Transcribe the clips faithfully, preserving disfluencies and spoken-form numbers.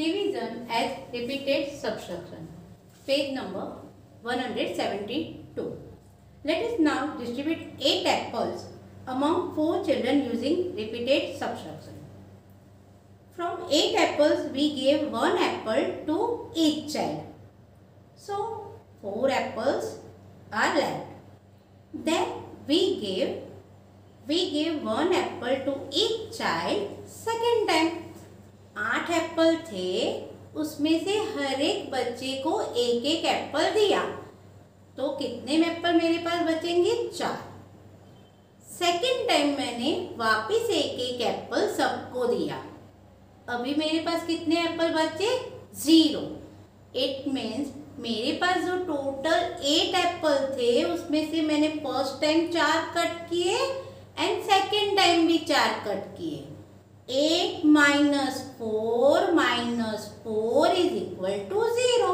Division as repeated subtraction. Page number one hundred seventy-two. Let us now distribute eight apples among four children using repeated subtraction. From eight apples, we gave one apple to each child. So, four apples are left. Then we gave we gave one apple to each child second time. आठ apple थे, उसमें से हर एक बच्चे को एक एक Apple दिया, तो कितने एप्पल मेरे पास बचेंगे? चार. सेकेंड टाइम मैंने वापस एक एक एप्पल सबको दिया. अभी मेरे पास कितने एप्पल बचे? जीरो. इट मीन्स मेरे पास जो टोटल एट एप्पल थे उसमें से मैंने फर्स्ट टाइम चार कट किए एंड सेकेंड टाइम भी चार कट किए. Eight minus four minus four is equal to zero.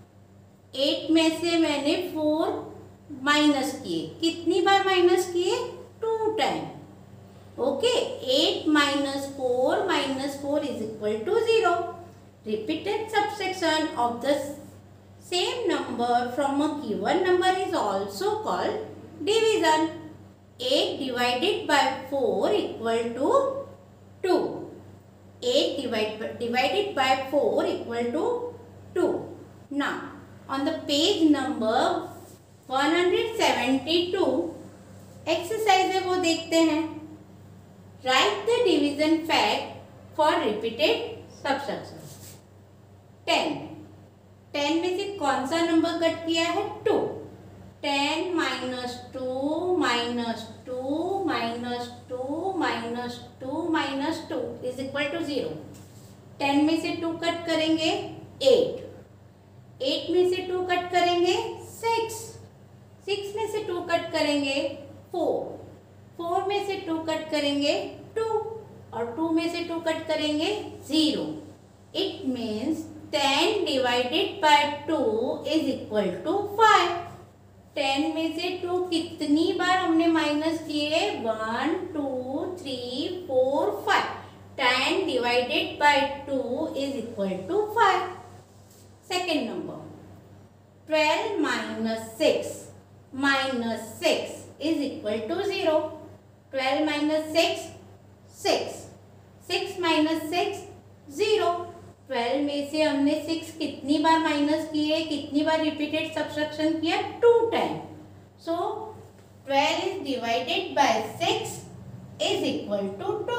Eight में से मैंने फोर माइनस किए. कितनी बार माइनस किए? Two time. Okay. Eight minus four minus four is equal to zero. Repeated subtraction of the same number from a given number is also called division. Eight divided by four equal to two. eight divide, divided by four equal to two. Now, on the page number one hundred seventy-two, exercise है वो देखते हैं. Write the division fact for repeated subtraction. ten. ten में से कौन सा number cut किया है? two. ten minus two minus two minus two minus two minus two is equal to zero. ten में से two कट करेंगे eight. eight में से two कट करेंगे six. six में से two कट करेंगे four. four में से two कट करेंगे two और two में से two कट करेंगे zero. It means ten divided by two is equal to five. Ten में से टू कितनी बार हमने माइनस किए? One two three four five. Ten divided by two is equal to five. Second number. Twelve minus six minus six is equal to zero. Twelve minus six six. Six minus six zero. Twelve में से हमने six कितनी बार minus किए? कितनी बार repeated subtraction किया? Two time. So twelve is divided by six is equal to to.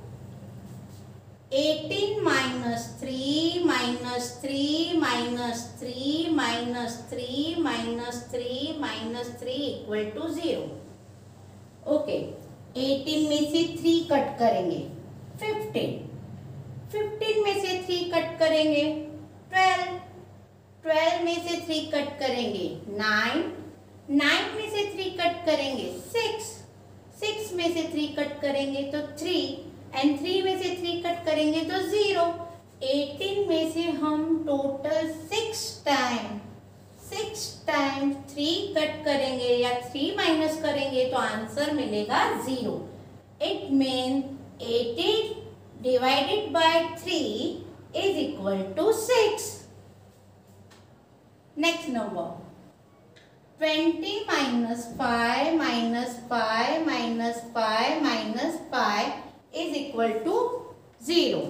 Eighteen minus three minus three minus three minus three minus three minus three equal to zero. Okay. Eighteen में से three cut करेंगे fifteen. Fifteen में से three cut करेंगे twelve. Twelve में से three cut करेंगे nine. Nine में से थ्री कट करेंगे सिक्स. सिक्स में से थ्री कट करेंगे तो थ्री एंड थ्री में से थ्री कट करेंगे तो जीरो. एटीन में से हम total six time six time three cut करेंगे या थ्री माइनस करेंगे तो आंसर मिलेगा zero. It mean eighteen divided by three is equal to six. Next number. twenty minus five minus five minus five minus five is equal to zero.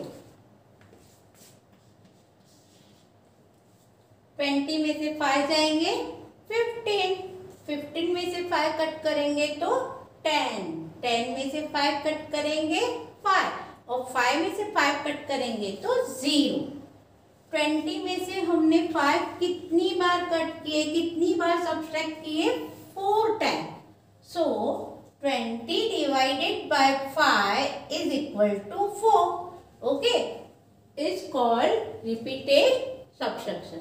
Twenty में से five जाएंगे fifteen. Fifteen में से five cut करेंगे तो ten. Ten में से five cut करेंगे फाइव और फाइव में से फाइव कट करेंगे तो जीरो. ट्वेंटी में से हमने फाइव कितनी बार कट किए? कितनी बार सब्ट्रैक्ट किए? Four time. So twenty divided by five is equal to four. Okay. Is called repeated subtraction.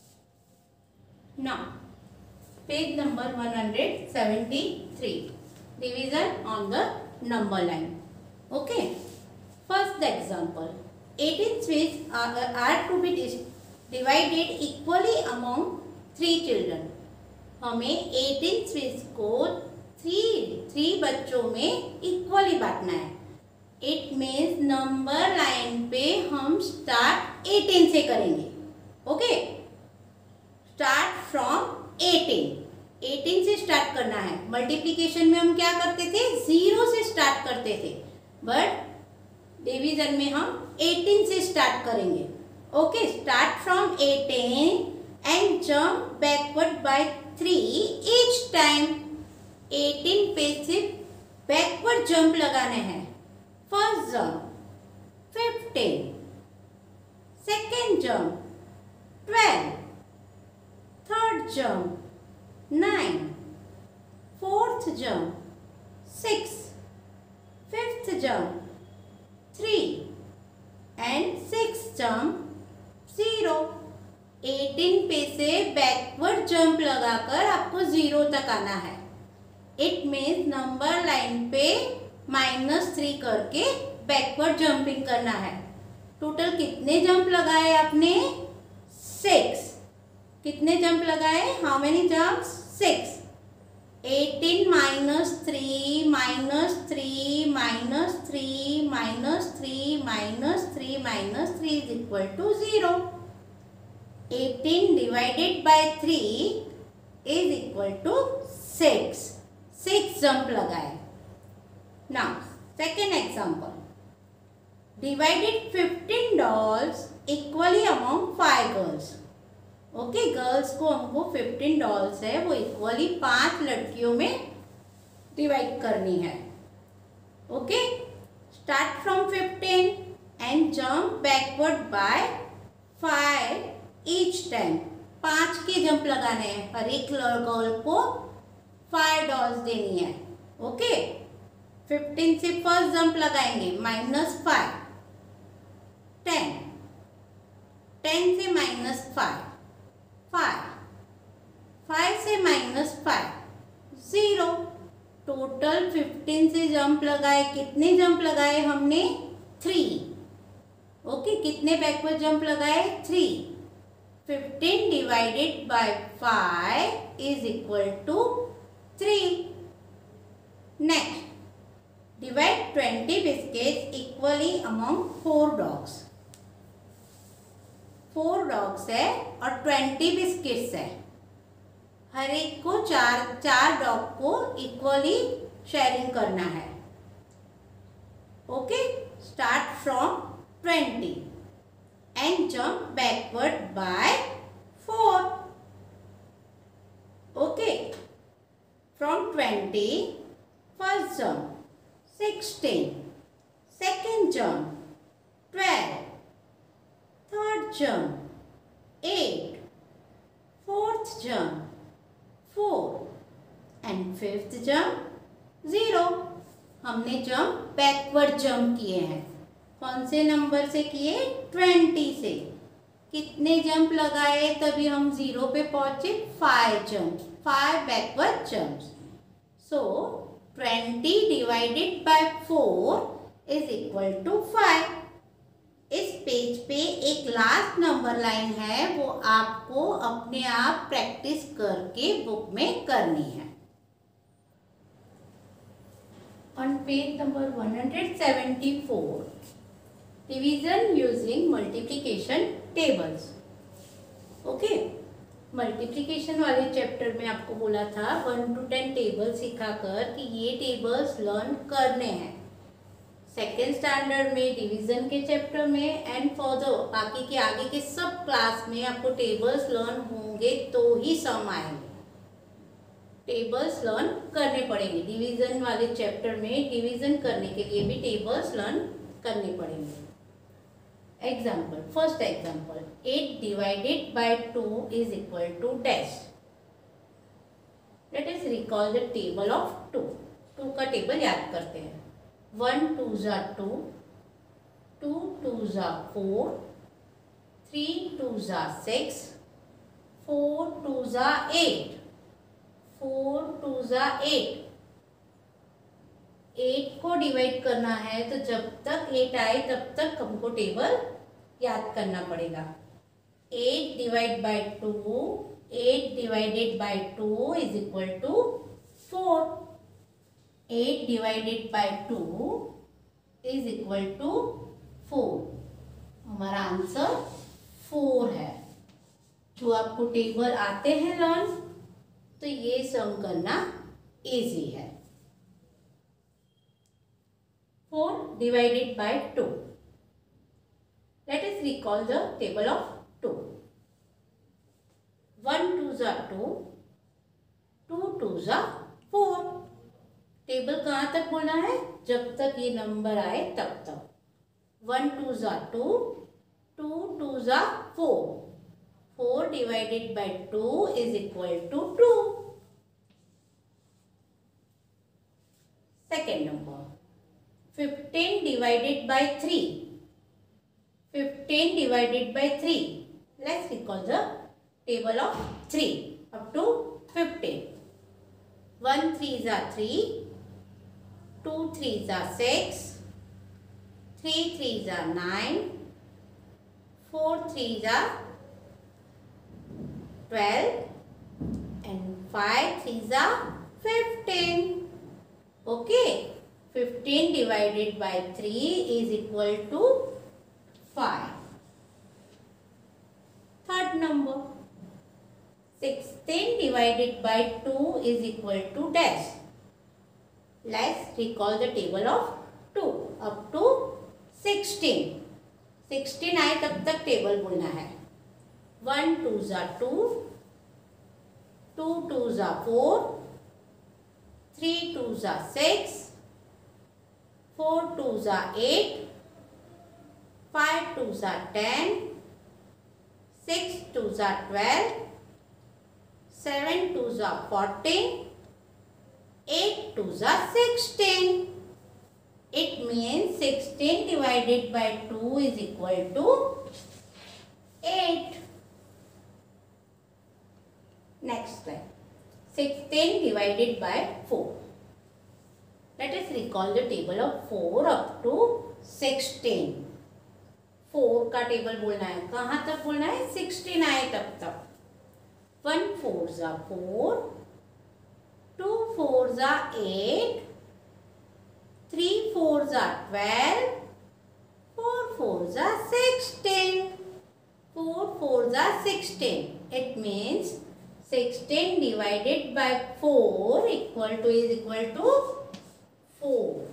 Now page number one hundred seventy-three. Division on the number line. Okay. First the example. eighteen sweets are, are to be divided equally among three children. हमें eighteen sweets को three three बच्चों में equally बांटना है. It means number line पे हम start start eighteen से करेंगे। Okay, start from eighteen, eighteen से स्टार्ट करना है। मल्टीप्लीकेशन में हम क्या करते थे, जीरो से स्टार्ट करते थे, बट डिवीजन में हम एटीन से स्टार्ट करेंगे। Okay, start from eighteen and jump backward by three each time. Eighteen पे सिर्फ बैकवर्ड जंप लगाने हैं। First jump fifteen, second jump twelve, third jump nine, fourth jump six, fifth jump three and six jump zero. Eighteen पे से backward jump लगाकर आपको zero तक आना है। इट मीन्स नंबर लाइन पे माइनस थ्री करके बैकवर्ड जंपिंग करना है। टोटल कितने जंप लगाए आपने, सिक्स। कितने जंप लगाए, how many jumps, six. Eighteen minus three minus three minus three minus three minus three minus three is equal to zero. Eighteen divided by three is equal to six. Six jump लगाए। Now second example, divided fifteen dolls equally among five girls. Okay, girls को हमको fifteen dolls है वो equally पांच लड़कियों में divide करनी है। Okay, start from fifteen and jump backward by five each time. पांच के जंप लगाने हैं, हर एक गर्ल को फाइव डॉल्स देनी है। ओके, फिफ्टीन से फर्स्ट जंप लगाएंगे, माइनस फाइव, टेन, टेन से माइनस फाइव, फाइव, फाइव से minus five, zero. Total fifteen से जंप लगाए, कितने जंप लगाए हमने, थ्री। ओके, कितने बैकवर्ड जंप लगाए, three. Fifteen divided by five is equal to three. Next, divide twenty biscuits equally among four dogs. Four dogs है और ट्वेंटी बिस्किट्स है। हर एक को चार चार डॉग को इक्वली शेयरिंग करना है। Okay, start from twenty and jump backward by four. Okay, from twenty first jump sixteen, second jump twelve, third jump eight, fourth jump four and fifth jump zero. हमने jump backward jump किए हैं। कौन से number से किए, twenty से। कितने jump लगाए तभी हम जीरो पे पहुंचे, five jump, five backward jumps. So twenty divided by four is equal to five. इस पेज पे एक लास्ट नंबर लाइन है, वो आपको अपने आप प्रैक्टिस करके बुक में करनी है। On page number one hundred seventy four, division using multiplication tables. Okay, multiplication वाले चैप्टर में आपको बोला था वन टू टेन टेबल सिखाकर कि ये टेबल्स लर्न करने हैं। सेकेंड स्टैंडर्ड में, डिवीजन के चैप्टर में एंड फर्दर बाकी के आगे के सब क्लास में आपको टेबल्स लर्न होंगे तो ही सम आएंगे। टेबल्स लर्न करने पड़ेंगे। डिवीजन वाले चैप्टर में डिवीजन करने के लिए भी टेबल्स लर्न करने पड़ेंगे। Example, first example, eight divided by two is equal to dash. Let us recall the table of two. Two का टेबल याद करते हैं। वन टू ज़ा टू, टू टू ज़ा फोर, थ्री टू ज़ा सिक्स, फोर टू ज़ा eight, four two ज़ा eight. Eight को डिवाइड करना है तो जब तक एट आए तब तक हमको टेबल याद करना पड़ेगा। Eight divide by two, eight divided by two is equal to four. Eight divided by two is equal to four. हमारा आंसर फोर है। जो आपको टेबल आते हैं लर्न, तो ये सम करना इजी है। Four divided by two. Let us recall the table of two. one twos are two, two twos are four. Table कहाँ तक बोलना है? जब तक ये नंबर आए तब तक। one twos are two, two twos are four. four divided by two is equal to two. Second number, fifteen divided by three. fifteen divided by three. Let's recall the table of three up to fifteen. one threes are three, two threes are six, three threes are nine, four threes are twelve, and five threes are fifteen. Okay, fifteen divided by three is equal to five. Third number, sixteen divided by two is equal to dash. Let's recall the table of two up to sixteen. sixteen आए तब तक table बोलना है। one twos are two, two twos are four, three twos are six, four twos are eight, five twos are ten, six twos are twelve, seven twos are fourteen, eight twos are sixteen. It means sixteen divided by two is equal to eight. Next one, sixteen divided by four. Let us recall the table of four up to sixteen. four का table बोलना है, कहाँ तक बोलना है? sixteen आए तब तक। one fours are four, two fours are eight, three fours are twelve, four fours are sixteen. four fours are sixteen. It means sixteen divided by four equal to is equal to four.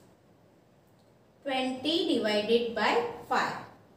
twenty divided by five.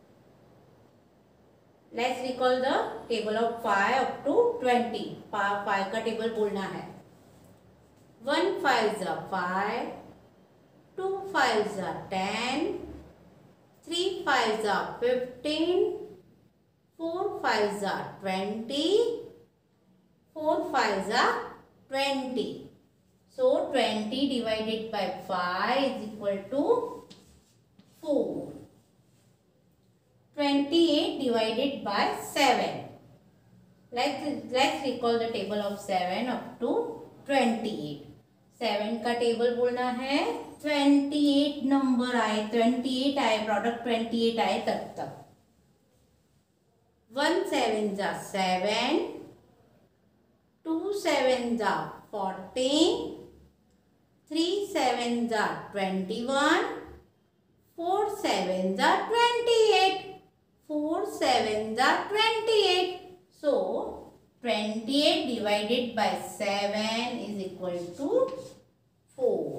Let's recall the table of five up to twenty. five का table बोलना है। one fives are five, two fives are ten, three fives are fifteen, four fives are twenty, four fives are twenty. So twenty divided by five is equal to four. twenty-eight divided by seven. Let's, let's recall the table of seven up to twenty-eight. seven का table बोलना है, twenty-eight number आए, twenty-eight आए, product twenty-eight आए तब तक। one sevens are seven, two sevens are fourteen, three sevens are twenty-one, four sevens are twenty-eight. four sevens are twenty-eight. So, twenty-eight divided by seven is equal to four.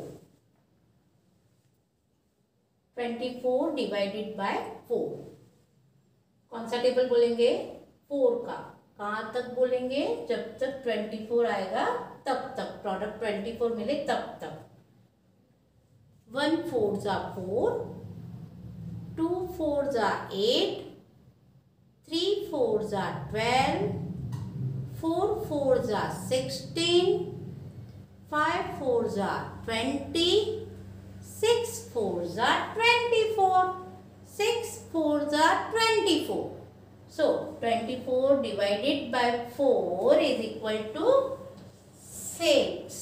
twenty-four divided by four. कौन सा table बोलेंगे? four का। कहाँ तक बोलेंगे? जब तक twenty-four आएगा तब तक, प्रोडक्ट twenty-four मिले तब तक। one fours are four, two fours are eight, three fours are twelve, four fours are sixteen, five fours are twenty, six fours are twenty-four, six fours are twenty-four. So, twenty-four divided by four is equal to six.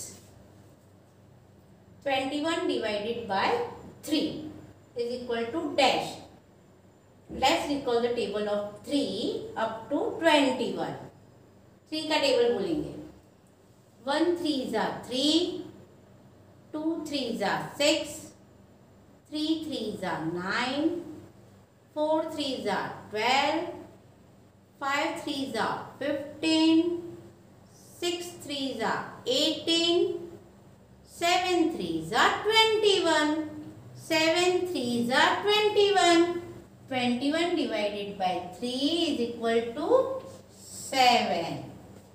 twenty-one divided by three is equal to dash. Let's recall the table of three up to twenty-one. three का table बोलेंगे। one threes are three, two threes are six, three threes are nine, four threes are twelve, Five threes are fifteen. Six threes are eighteen. Seven threes are twenty-one. Seven threes are twenty-one. twenty-one divided by three is equal to seven.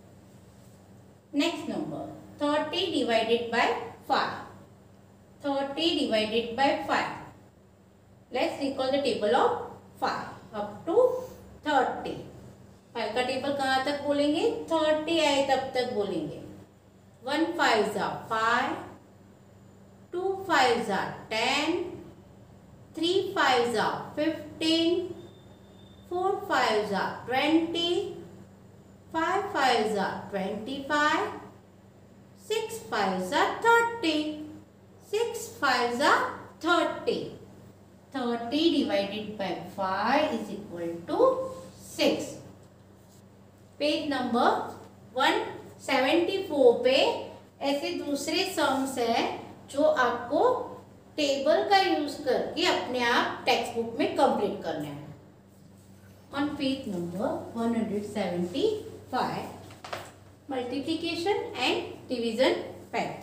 Next number, thirty divided by five. thirty divided by five. Let's recall the table of five up to thirty. five का table कहाँ तक बोलेंगे? thirty आए तब तक बोलेंगे. one fives are five. two fives are ten. three fives are fifteen. four fives are twenty. five fives are twenty-five. six fives are thirty. six fives are thirty. thirty divided by five is equal to six. Page number one seventy-four पे ऐसे दूसरे sums हैं जो आपको table का use करके अपने आप टेक्स्ट बुक में कंप्लीट करना है. On page number one seventy-five, multiplication and division fact.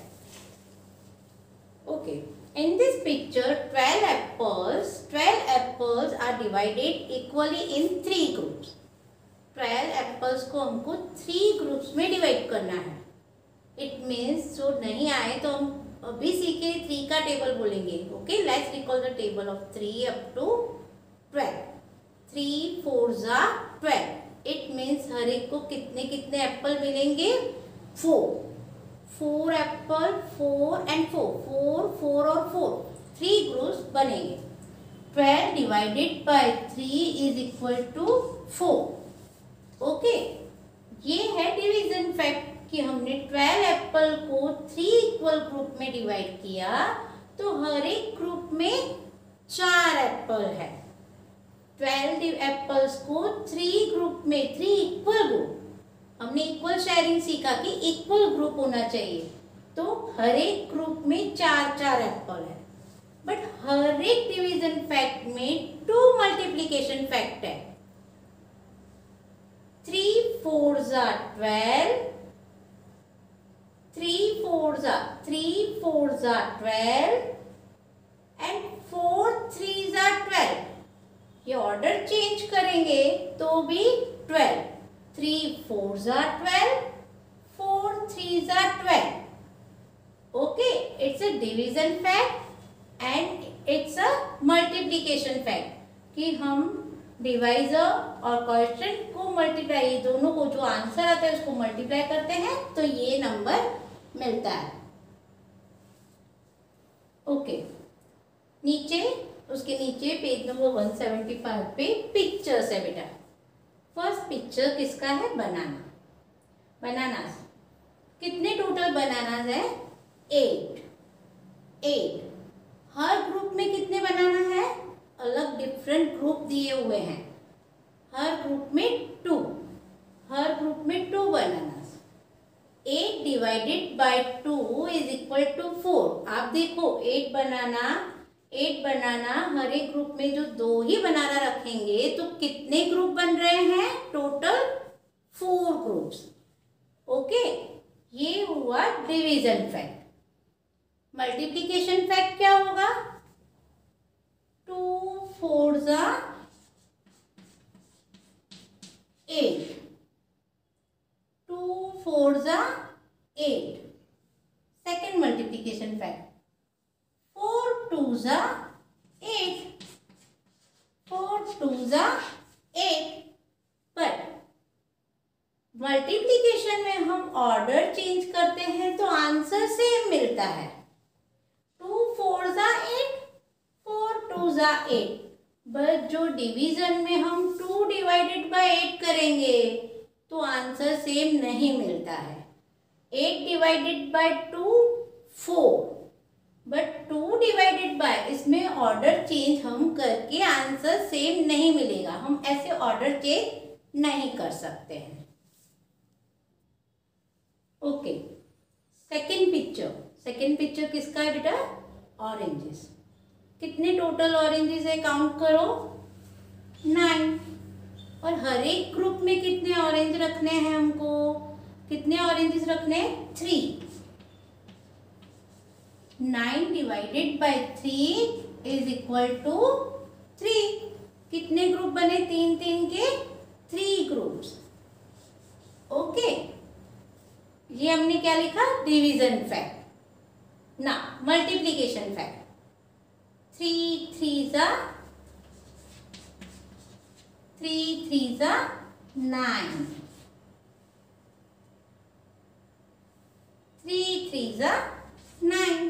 Okay, in this picture twelve apples twelve apples are divided equally in three groups. twelve apples को हमको थ्री ग्रुप्स में divide करना है. It means जो नहीं आए तो हम अभी सीखे थ्री का टेबल बोलेंगे. Okay, let's recall the table of three up to twelve. Three four जा ट्वेल्व. इट मीन्स हर एक को कितने कितने एप्पल मिलेंगे? Four. Four apple, four and four. Four four और फोर, थ्री ग्रुप्स बनेंगे. Twelve divided by three is equal to four. Okay, ये है डिवीजन फैक्ट कि हमने ट्वेल्व एप्पल को थ्री इक्वल ग्रुप में डिवाइड किया तो हर एक ग्रुप में चार एप्पल है. ट्वेल्व एप्पल्स को थ्री ग्रुप में, थ्री इक्वल ग्रुप, हमने इक्वल शेयरिंग सीखा कि इक्वल ग्रुप होना चाहिए तो हर एक ग्रुप में चार चार एप्पल है. बट हर एक डिवीजन फैक्ट में टू मल्टीप्लीकेशन फैक्ट है. Three fours are twelve. Three fours are three fours are twelve, and four threes are twelve. ये ऑर्डर चेंज करेंगे तो भी twelve. Three fours are twelve. Four threes are twelve. Okay, it's a division fact and it's a multiplication fact कि हम divisor और question को multiply, ये दोनों को जो आंसर आता है उसको मल्टीप्लाई करते हैं तो ये नंबर मिलता है. ओके, नीचे उसके नीचे पेज नंबर one seventy-five पे पिक्चर्स है बेटा. फर्स्ट पिक्चर किसका है? बनाना. बनानास. कितने टोटल बनानास है? एट. एट. हर ग्रुप में कितने बनाना है? अलग डिफरेंट ग्रुप दिए हुए हैं. हर ग्रुप में टू. हर ग्रुप में two bananas. Eight divided by two is equal to four. आप देखो एट बनाना एट बनाना हर एक ग्रुप में जो दो ही बनाना रखेंगे तो कितने ग्रुप बन रहे हैं? Total four groups. ओके, ये हुआ डिवीजन फैक्ट. मल्टीप्लीकेशन फैक्ट क्या होगा? टू फोर जा एट. टू फोर जा eight. Second multiplication fact. Four two जा एट. फोर टू जा एट. बट मल्टीप्लीकेशन में हम ऑर्डर चेंज करते हैं तो आंसर सेम मिलता है. टू फोर जा एट. फोर टू जा एट. बट जो डिवीजन में हम टू डिवाइडेड बाय एट करेंगे तो आंसर सेम नहीं मिलता है. Eight divided by two four. But two divided by, इसमें ऑर्डर चेंज हम करके आंसर सेम नहीं मिलेगा. हम ऐसे ऑर्डर चेंज नहीं कर सकते हैं. Okay, second picture. Second picture किसका है बेटा? ऑरेंजेस. कितने टोटल ऑरेंजेस है? काउंट करो. नाइन. और हर एक ग्रुप में कितने ऑरेंज रखने हैं हमको? कितने ऑरेंजेस रखने हैं? Three. Nine divided by three is equal to three. कितने ग्रुप बने तीन तीन के? Three groups. ओके, ये हमने क्या लिखा? Division fact. ना मल्टीप्लीकेशन फैक्ट। थ्री थ्री जा थ्री थ्री जा नाइन। थ्री थ्री जा नाइन।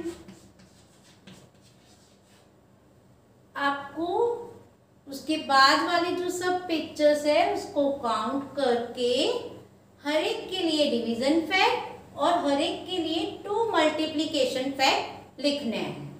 आपको उसके बाद वाले जो सब पिक्चर्स है उसको काउंट करके हर एक के लिए डिवीजन फैक्ट और हर एक के लिए टू मल्टीप्लीकेशन फैक्ट लिखने हैं।